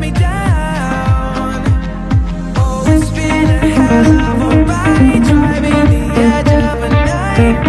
me down. Oh, it's been a hell of a ride, driving the edge of a knife.